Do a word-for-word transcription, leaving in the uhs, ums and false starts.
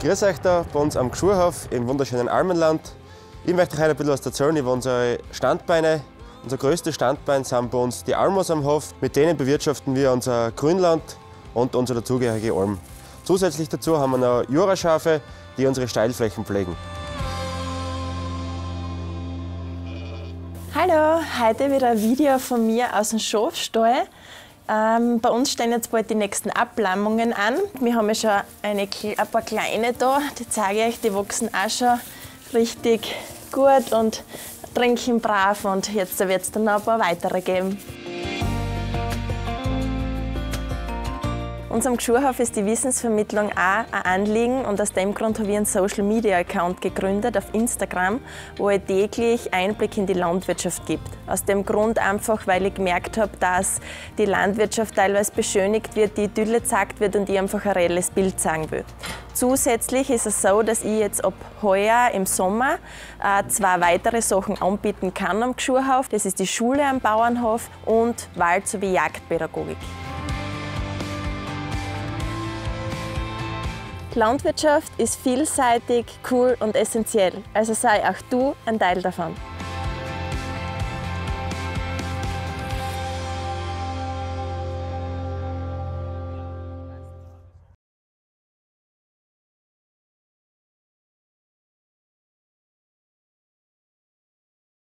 Grüß euch da bei uns am Gschurhof im wunderschönen Almenland. Ich möchte euch heute ein bisschen was erzählen über unsere Standbeine. Unser größtes Standbein sind bei uns die Almos am Hof. Mit denen bewirtschaften wir unser Grünland und unsere dazugehörige Alm. Zusätzlich dazu haben wir noch Juraschafe, die unsere Steilflächen pflegen. Hallo, heute wieder ein Video von mir aus dem Schafstall. Ähm, bei uns stehen jetzt bald die nächsten Ablammungen an. Wir haben ja schon eine, ein paar kleine da, die zeige ich euch, die wachsen auch schon richtig gut und trinken brav, und jetzt wird es dann noch ein paar weitere geben. Unserem Gschurhof ist die Wissensvermittlung auch ein Anliegen, und aus dem Grund habe ich einen Social Media Account gegründet auf Instagram, wo ich täglich Einblick in die Landwirtschaft gibt. Aus dem Grund einfach, weil ich gemerkt habe, dass die Landwirtschaft teilweise beschönigt wird, die Idylle gezeigt wird und ich einfach ein reelles Bild zeigen will. Zusätzlich ist es so, dass ich jetzt ab heuer im Sommer äh, zwei weitere Sachen anbieten kann am Gschurhof. Das ist die Schule am Bauernhof und Wald- sowie Jagdpädagogik. Landwirtschaft ist vielseitig, cool und essentiell, also sei auch du ein Teil davon.